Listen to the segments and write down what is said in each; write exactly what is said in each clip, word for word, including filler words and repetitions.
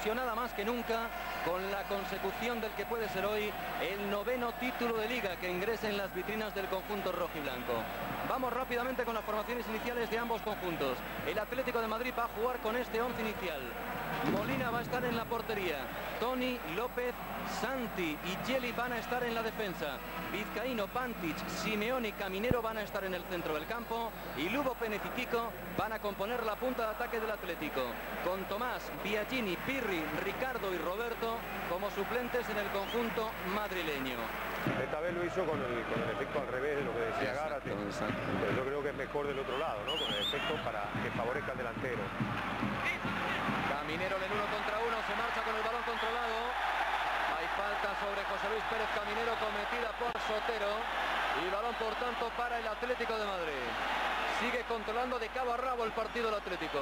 ilusionada más que nunca con la consecución del que puede ser hoy el noveno título de Liga que ingrese en las vitrinas del conjunto rojiblanco. Vamos rápidamente con las formaciones iniciales de ambos conjuntos. El Atlético de Madrid va a jugar con este once inicial. Molina va a estar en la portería. Toni, López, Santi y Geli van a estar en la defensa. Vizcaíno, Pantic, Simeone y Caminero van a estar en el centro del campo. Y Lugo, Pérez y Kiko van a componer la punta de ataque del Atlético, con Tomás, Biagini, Pirri, Ricardo y Roberto como suplentes en el conjunto madrileño. Esta vez lo hizo con el, con el efecto al revés de lo que decía Gárate. Pero yo creo que es mejor del otro lado, ¿no? Con el efecto para que favorezca al delantero. Caminero en el uno contra uno, se marcha con el balón controlado. Hay falta sobre José Luis Pérez Caminero cometida por Sotero. Y balón por tanto para el Atlético de Madrid. Sigue controlando de cabo a rabo el partido del Atlético.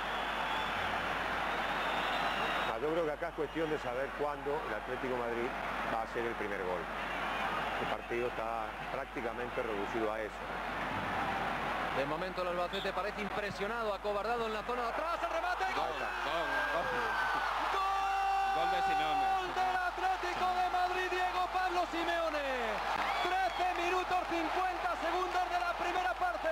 Ah, yo creo que acá es cuestión de saber cuándo el Atlético de Madrid va a hacer el primer gol. El partido está prácticamente reducido a eso. De momento el Albacete parece impresionado, acobardado en la zona de atrás. ¡El remate! ¡Gol! ¡Gol! ¡Gol! ¡Gol! ¡Gol de Simeone! ¡Gol del Atlético de Madrid, Diego Pablo Simeone! trece minutos cincuenta segundos de la primera parte.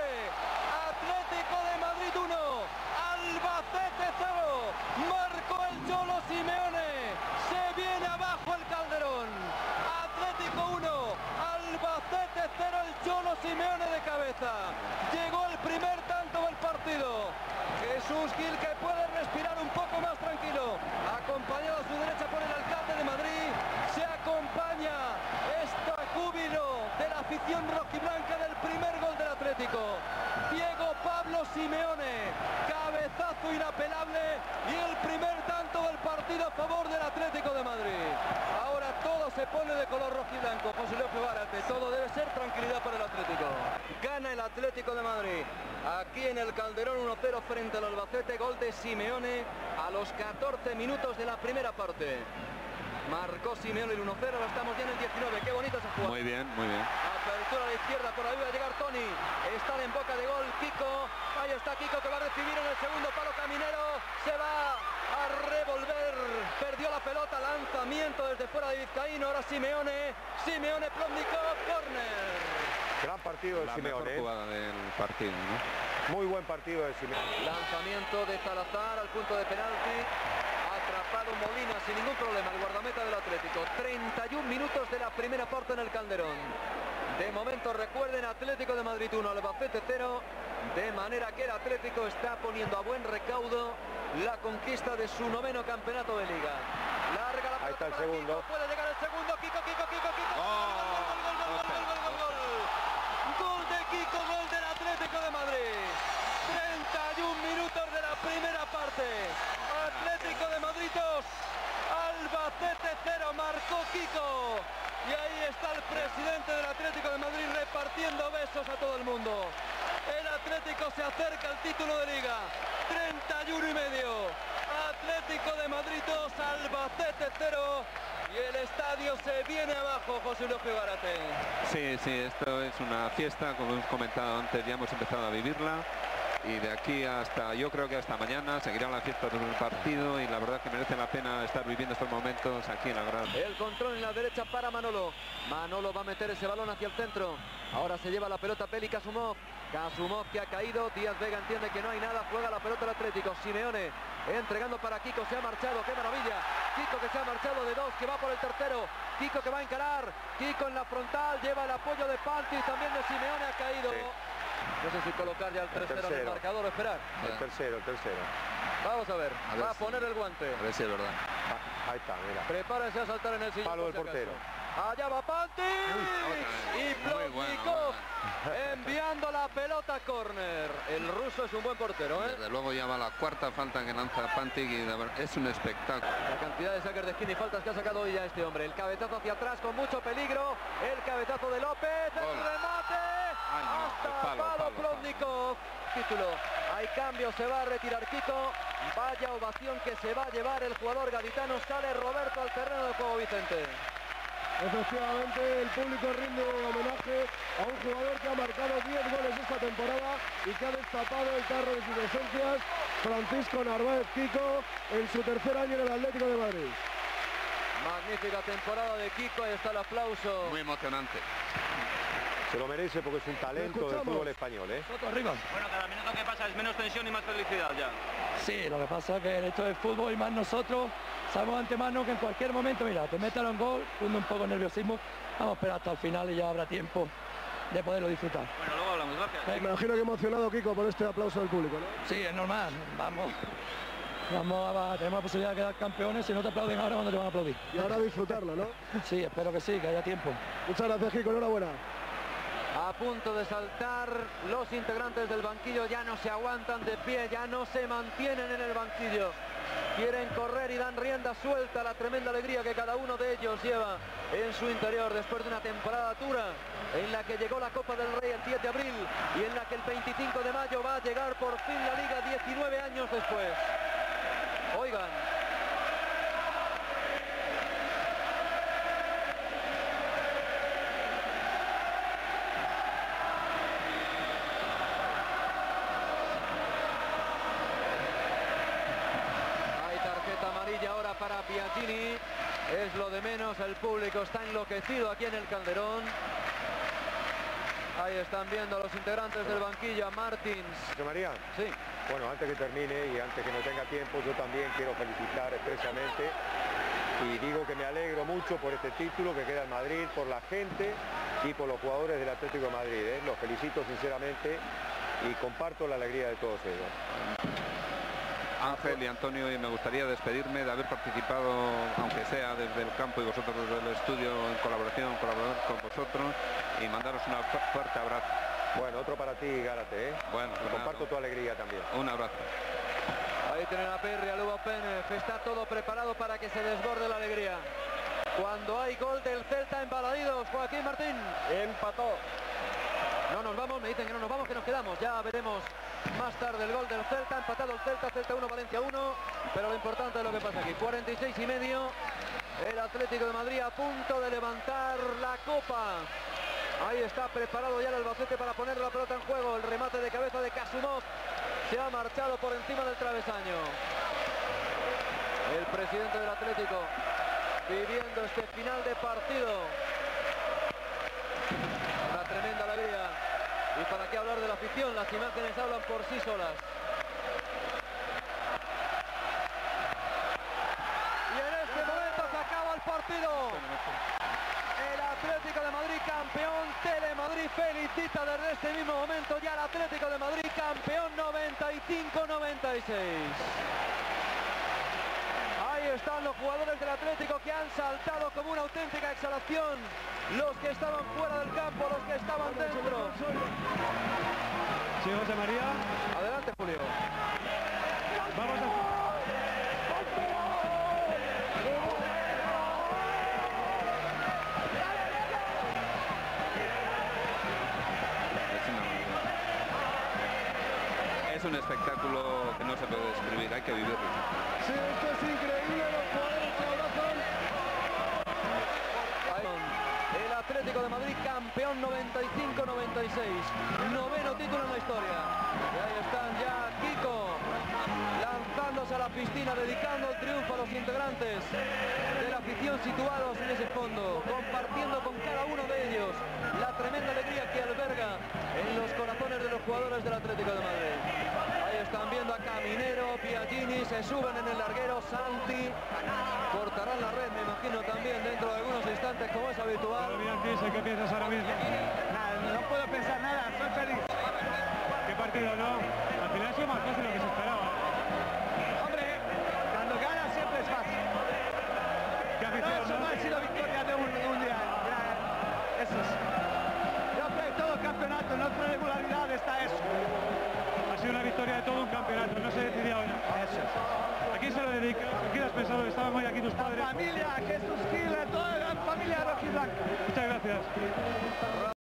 Atlético de Madrid uno, Albacete cero. Marcó el Cholo Simeone. Se viene abajo el Calderón. Atlético uno, Albacete cero, el Cholo Simeone de cabeza. Llegó el primer tanto del partido. Jesús Gil, que puede respirar un poco más tranquilo, acompañado a su derecha por el alcalde de Madrid. Se acompaña este júbilo de la afición rojiblanca del primer gol del Atlético. Diego Pablo Simeone, cabezazo inapelable y el primer tanto del partido a favor del Atlético de Madrid. Ahora todo se pone de color rojiblanco. José Luis Gárate, todo debe ser tranquilidad para el Atlético. Gana el Atlético de Madrid aquí en el Calderón uno cero frente al Albacete. Gol de Simeone a los catorce minutos de la primera parte. Marcó Simeone el uno cero, ahora estamos ya en el diecinueve. Qué bonita esa jugada. Muy bien, muy bien. Apertura a la izquierda, por ahí va a llegar Toni. Está en boca de gol Kiko. Ahí está Kiko que va a recibir en el segundo palo Caminero. Se va a revolver. Perdió la pelota, lanzamiento desde fuera de Vizcaíno. Ahora Simeone. Simeone Plotnikov, córner. Gran partido de La Simeone. mejor jugada del partido, ¿no? Muy buen partido de Simeone. Lanzamiento de Salazar al punto de penalti. Atrapado Molina sin ningún problema, el guardameta del Atlético. treinta y un minutos de la primera parte en el Calderón. De momento recuerden, Atlético de Madrid uno, Albacete cero. De manera que el Atlético está poniendo a buen recaudo la conquista de su noveno campeonato de Liga. Larga la pelota. Ahí está el para segundo. Kiko, puede llegar el segundo. Kiko, Kiko, Kiko, Kiko. ¡Oh! Gol, gol, gol, gol, gol, gol, gol, gol. Gol de Kiko, gol del Atlético de Madrid. treinta y un minutos de la primera parte. Atlético de Madrid dos, Albacete cero, marcó Kiko. Y ahí está el presidente del Atlético de Madrid repartiendo besos a todo el mundo. El Atlético se acerca al título de Liga. treinta y uno y medio. Atlético de Madrid dos, Albacete cero. Y el estadio se viene abajo, José Luis Gárate. Sí, sí, esto es una fiesta, como hemos comentado antes, ya hemos empezado a vivirla. Y de aquí hasta, yo creo que hasta mañana seguirá la fiesta del partido y la verdad que merece la pena estar viviendo estos momentos aquí en la grada. El control en la derecha para Manolo. Manolo va a meter ese balón hacia el centro. Ahora se lleva la pelota Peli Kasumov. Kasumov que ha caído. Díaz Vega entiende que no hay nada. Juega la pelota el Atlético. Simeone entregando para Kiko. Se ha marchado. ¡Qué maravilla! Kiko que se ha marchado de dos. Que va por el tercero. Kiko que va a encarar. Kiko en la frontal. Lleva el apoyo de Panti y también de Simeone. Ha caído. Sí. No sé si colocar ya el tercero en el marcador o esperar. El tercero, el tercero. Vamos a ver. A ver va a si- poner el guante. A ver si es verdad. Ah, ahí está, mira. Prepárense a saltar en el sillón. Palo por del si portero. acaso. Allá va Panti. Y Muy Plotnikov buena, enviando la pelota a córner. El ruso es un buen portero, ¿eh? Desde luego ya va la cuarta falta que lanza Pantic y la verdad, es un espectáculo. La cantidad de saques de esquina y faltas que ha sacado hoy ya este hombre. El cabezazo hacia atrás con mucho peligro. El cabezazo de López. El Gol. remate. Ay, no, Hasta el palo, palo palo, Plotnikov. Título. Hay cambio, se va a retirar Kiko. Vaya ovación que se va a llevar el jugador gaditano. Sale Roberto al terreno de juego, Vicente. Efectivamente, el público rinde homenaje a un jugador que ha marcado diez goles esta temporada y que ha destapado el tarro de sus esencias, Francisco Narváez Kiko, en su tercer año en el Atlético de Madrid. Magnífica temporada de Kiko, ahí está el aplauso. Muy emocionante. Se lo merece porque es un talento del fútbol español, ¿eh? Soto arriba. Bueno, cada minuto que pasa es menos tensión y más felicidad ya. Sí, lo que pasa es que esto es fútbol y más nosotros sabemos de antemano que en cualquier momento, mira, te metan un gol, cunde un poco de nerviosismo, vamos a esperar hasta el final y ya habrá tiempo de poderlo disfrutar. Bueno, luego hablamos, gracias. Me imagino que emocionado Kiko por este aplauso del público, ¿no? Sí, es normal, vamos. Vamos a, tenemos la posibilidad de quedar campeones, si no te aplauden ahora, cuando te van a aplaudir. Y ahora disfrutarlo, ¿no? Sí, espero que sí, que haya tiempo. Muchas gracias, Kiko, enhorabuena. A punto de saltar, los integrantes del banquillo ya no se aguantan de pie, ya no se mantienen en el banquillo. Quieren correr y dan rienda suelta a la tremenda alegría que cada uno de ellos lleva en su interior después de una temporada dura en la que llegó la Copa del Rey el diez de abril y en la que el veinticinco de mayo va a llegar por fin la Liga diecinueve años después. Oigan. Para Piaggini, es lo de menos, el público está enloquecido aquí en el Calderón. Ahí están viendo a los integrantes del banquillo, a Martins. José María, sí. Bueno, antes que termine y antes que no tenga tiempo, yo también quiero felicitar expresamente y digo que me alegro mucho por este título que queda en Madrid, por la gente y por los jugadores del Atlético de Madrid, ¿eh? Los felicito sinceramente y comparto la alegría de todos ellos. Ángel y Antonio, y me gustaría despedirme de haber participado, aunque sea desde el campo y vosotros desde el estudio, en colaboración, colaborar con vosotros y mandaros un fuerte abrazo. Bueno, otro para ti, Gárate, ¿eh? Bueno, pues comparto nada, tu alegría también. Un abrazo. Ahí tienen a Perry, a Lugo Pérez, está todo preparado para que se desborde la alegría. Cuando hay gol del Celta en Balaidos, Joaquín Martín. Empató. No nos vamos, me dicen que no nos vamos, que nos quedamos. Ya veremos más tarde el gol del Celta, empatado el Celta, Celta uno, Valencia uno, pero lo importante es lo que pasa aquí. cuarenta y seis y medio, el Atlético de Madrid a punto de levantar la copa. Ahí está preparado ya el Albacete para poner la pelota en juego. El remate de cabeza de Kasumov se ha marchado por encima del travesaño. El presidente del Atlético viviendo este final de partido. Una tremenda alegría. Y para qué hablar de la afición, las imágenes hablan por sí solas. Y en este momento se acaba el partido. El Atlético de Madrid campeón. Telemadrid felicita desde este mismo momento ya al Atlético de Madrid campeón noventa y cinco noventa y seis. Ahí están los jugadores del Atlético que han saltado como una auténtica exhalación. Los que estaban fuera del campo, los que estaban dentro. Sí, José María. Adelante, Julio. Vamos a... Es un espectáculo que no se puede describir, hay que vivirlo. Sí, esto es increíble, los jugadores se abrazan. El Atlético de Madrid campeón noventa y cinco noventa y seis, noveno título en la historia. Y ahí están ya Kiko lanzándose a la piscina, dedicando el triunfo a los integrantes de la afición situados en ese fondo, compartiendo con cada uno de ellos la tremenda alegría que alberga en los corazones de los jugadores del Atlético de Madrid. Ahí están viendo a Caminero, Piaggini, se suben en el larguero, Santi, cortarán la red, me imagino también dentro de algunos instantes como es habitual. ¿Qué piensas ahora mismo? Nada, no puedo pensar nada, soy feliz. ¿Qué partido, no? Al final ha sido más fácil de lo que se esperaba. Hombre, cuando gana siempre es fácil. ¿Qué No, afición, eso no? no ha sido victoria de un mundial. Ya, eso es. Yo creo que todo el campeonato, en otra regularidad está eso. Ha sido una victoria de todo un campeonato, no se decidía hoy. Eso es. ¿A quién se lo dedicas? ¿A quién has pensado que estaban hoy aquí tus padres? La familia, Jesús Gil, toda la familia rojiblanca. Muchas gracias.